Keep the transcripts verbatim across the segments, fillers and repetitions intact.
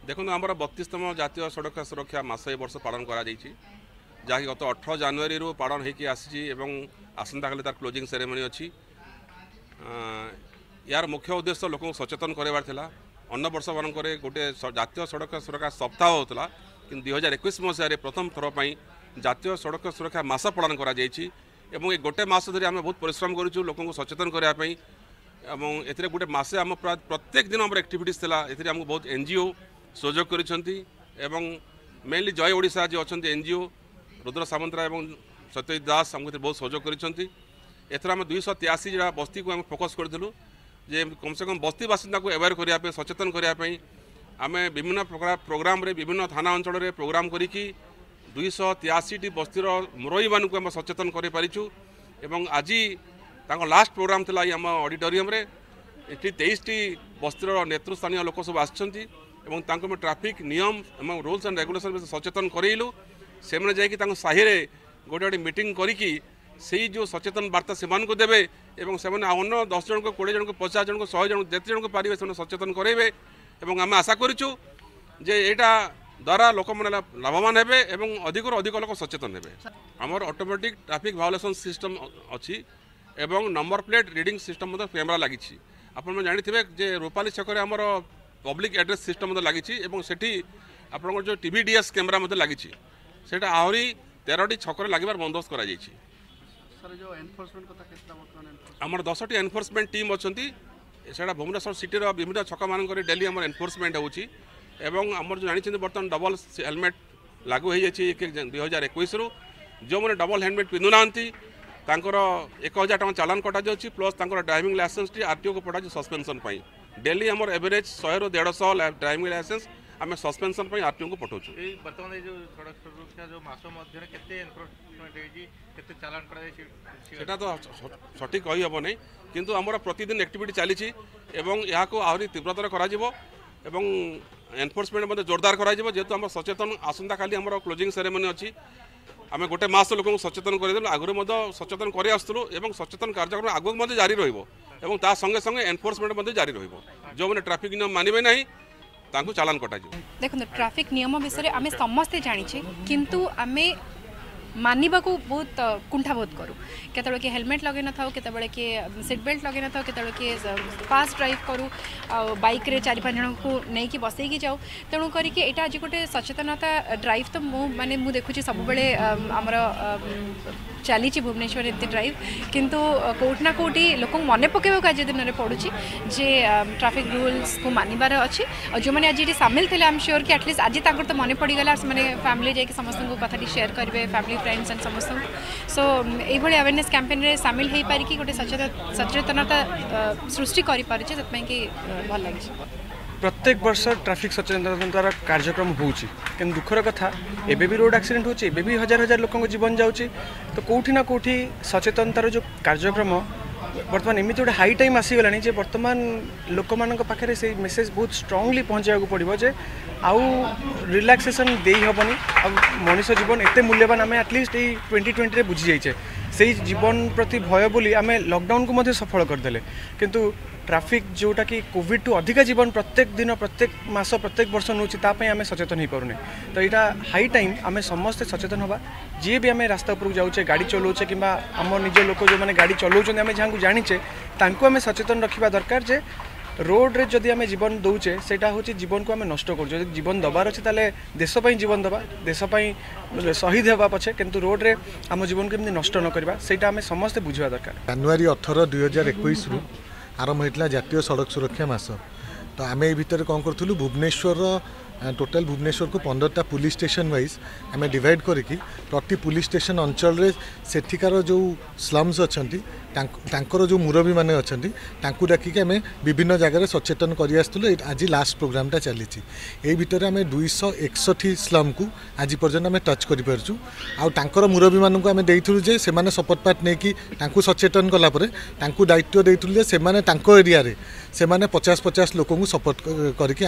देखो आमर बत्तीसतम जातीय सड़क सुरक्षा मास ए वर्ष पालन करा जहाँकि गत अठर जनवरी रू पालन होगी आसी आसंता काली तार क्लोजिंग सेरेमनी अच्छी यार मुख्य उद्देश्य लोक सचेतन करार अन्न वर्ष मानक गोटे जातीय सड़क सुरक्षा सप्ताह होता कि दुई हजार एक मसीह प्रथम थर पर जातीय सड़क सुरक्षा मास पालन करा ये गोटे मस धरी आम बहुत परिश्रम करूँ लोक सचेतन करने ए गोटे मसे आम प्रत्येक दिन आम एक्टिविटीज थी आमको बहुत एनजीओ सहयोग कर मेनली जय ओडिशा जो अच्छा एनजीओ रुद्र सामंतराय और सत्यजित दास आमको बहुत सहयोग कर आम दुईश तेयासी जरा बस्ती को आम फोकस करूँ जे कम से कम बस्ती बासिंदा को अवेयर करने सचेतन करने आम विभिन्न प्रकार प्रोग्राम रे विभिन्न थाना अंचल रे प्रोग्राम करिकी दुईश तेयासी टी बस्तीर मुरई मान को सचेतन कर पारिछु एवं आज तांको लास्ट प्रोग्राम थिला आम ऑडिटोरियम रे एटी तेईस टी बस्तीर नेतृस्थानीय लोक सब आछंती एवं तांको ट्रैफिक नियम एवं रूल्स एंड रेगुलेशन में सचेतन करैलु से मैंने जाकि तांको साहि रे गोटे गोटे मीटिंग करिकी से जो सचेतन वार्ता से देवे एवं से अन्य दस जन को कोड़े जन को पचास जन को सौ जन जिते जन को पारे से सचेतन करेंगे एवं आम आशा करूँ जे यहाँ द्वारा लोक मैंने लाभवान हे एवं अधिक अधिक लोक सचेतन हे आमर ऑटोमेटिक ट्रैफिक वायोलेशन सिस्टम अच्छी एवं number plate reading system camera लगी आपन जानी जे रूपाली छक आमर पब्लिक एड्रेस सिस्टम लगी सेठी आप जो टीवी डीएस कैमेरा लगी आहरी तेरह छक लगे बंदोबस्त कर आमर दस टी एनफोर्समेंट टीम अच्छा से भुवनेश्वर सिटी विभिन्न छक मानक डेली आम एनफोर्समेंट होमर जो जानी बर्तमान डबल हेलमेट लागू हो दुई हजार एक जो मैंने डबल हेलमेट पिंधु ना एक हजार टाँग चालान कटा जाऊँगी प्लस ड्राइविंग लाइसेंस टी आरटीओ को पठाई सस्पेंशन डेली आमर एवरेज शहे रु डेढ़ सौ ड्राइविंग लाइसेंस आम सस्पेंशन आरटीओ को पठाऊँ सेटा तो सठिक कही हम नहीं किंतु आमर प्रतिदिन एक्टिविटी चली यहाँ को आहरी तीव्रतर करा एनफोर्समेंट मध्य जोरदार करा जेहेतु आम सचेतन आसंता काली आमर क्लोजिंग सेरेमनी अच्छी आम गोटे मास लोक सचेतन करदेलु आगुरी सचेतन कर आसुलु एवं सचेतन कार्यक्रम आगक जारी रही संगे संगे एनफोर्समेंट जारी जो मैंने ट्रैफिक नियम मानवे ना तांकु चालान कटा देखो ट्रैफिक नियम विषय आम समस्ते जानी किंतु आमे मानवा को बहुत कुंठाबोध करूँ केतबे कि हेलमेट लगे न था केतबे कि सीट बेल्ट लगे न था केतबे कि फास्ट ड्राइव करूँ बाइक रे चारि पाँच जन को नहीं कि बसैकी जाऊ तेणु करके यहाँ आज गोटे सचेतनता ड्राइव तो मु माने मु देखुची सब बेले आमर चली भुवनेश्वर एमती ड्राइव किंतु कोटना कोटी लोक मन पकेबा आज दिन में पड़ुची जे ट्रैफिक रूल्स को मानबार अच्छी और जो मैंने आज ये सामिल थे आई एम श्योर कि एटलिस्ट आज तक तो मन पड़गला से फैमिली जाकि समस्त कथा शेयर करेंगे फैमिली फ्रेंड्स एंड समस्त सो ये अवेयरनेस कैंपेन रे सामिल हो पारिकी गोटे सचेतनता सृष्टि कर पारे कि भल लगे प्रत्येक वर्ष ट्रैफिक सचेतनतार कार्यक्रम होउची कि दुखर कथा एबे भी रोड एक्सीडेंट होची एबे भी हजार हजार लोक जीवन जाउची तो कोठी ना कोठी सचेतनतार जो कार्यक्रम बर्तमान एमती गोटे हाई टाइम आसीगला जे बर्तमान लोक मानक पाखे से मेसेज बहुत स्ट्रांगली पहुँचा पड़ो जे आउ रिलैक्सेशन दे हेनी आ मनीष जीवन एत मूल्यवान आम एटलिस्ट ये ट्वेंटी ट्वेंटी बुझी जाइए से जीवन प्रति भय बोली आम लॉकडाउन को मध्य सफल करदे किंतु ट्रैफिक जोटा कि कोविड टू अधिका जीवन प्रत्येक दिन प्रत्येक मास प्रत्येक वर्ष नौपाई आम सचेतन हो पारे तो यहाँ हाई टाइम आम समस्ते सचेतन हवा जी भी आम रास्ता उपरक जाऊे गाड़ी चलाऊे कि आम निज लोक जो मैंने गाड़ी चलाऊँ आम जहाँ जानीचे आम सचेतन रखा दरकार जे रोड रे जदि आम जीवन दौचे सेटा हूँ जीवन को आम नष्ट कर जीवन दबार अच्छे ताले देशपाई जीवन दबा देशपाई शहीद होगा पछे किंतु रोड रे आम जीवन को नष्ट न करवा सेटा आम समस्ते बुझा दरकार जनवरी अठर दुई हजार एक रु आरंभ होता जातीय सड़क सुरक्षा मास तो आम ये भितर कौन करूँ भुवनेश्वर टोटाल भुवनेश्वर को पंद्रहटा पुलिस स्टेशन वाइज आम डिवाइड करके प्रति पुलिस स्टेशन अंचल रे सेठिकार जो स्लम्स अच्छा तांकर जो मुरबी मैंने अच्छा डाकिक आम विभिन्न जगह सचेतन कर आज लास्ट प्रोग्रामटा चली यही भितर आम दुईश एकसठी स्लम को आज पर्यटन आम टच कर आउर मुरबी मानक आम देइथुलु जे सेमाने सपोर्ट पार्ट नहीं कि सचेतन कलापर दायित्व देइथुलु जे सेमाने तांको एरिया रे सेमाने पचास पचास लोक सपोर्ट करके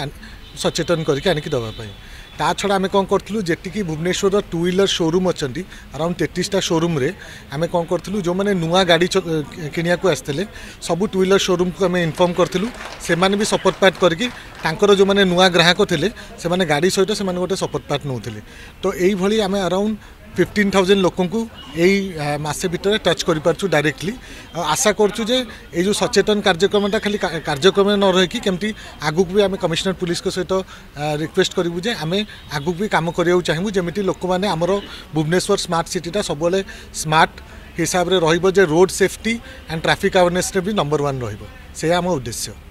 सचेतन करके आनिक देवाई ता छड़ा आम कौन करूँ जी भुवनेश्वर टू व्हीलर शोरूम अच्छा अराउंड तेतीसटा शोरूम रे आम कौन करूँ जो मैंने नुआ गाड़ी किनिया को आसते सब टू व्हीलर शोरूम को आम इनफर्म करूँ से भी सपोर्ट पार्ट करके जो मैंने नुआ ग्राहक थे से गाड़ी सहित से गोटे सपोर्ट पार्ट नौले तो यही आम अराउंड फिफ्टीन थाउजेंड लोक यही मसे भितर टच कर डायरेक्टली आशा करूँ जे ये जो सचेतन कार्यक्रमटा खाली कार्यक्रम न रही केमती आगू भी आम कमिशनर पुलिस को सहित रिक्वेस्ट करूँ जे आम आगू भी कम करा चाहूँ जमी लोक मैंने आमर भुवनेश्वर स्मार्ट सिटीटा सब स्मार्ट हिसाब से road safety and traffic awareness भी नंबर वन रही आम उद्देश्य।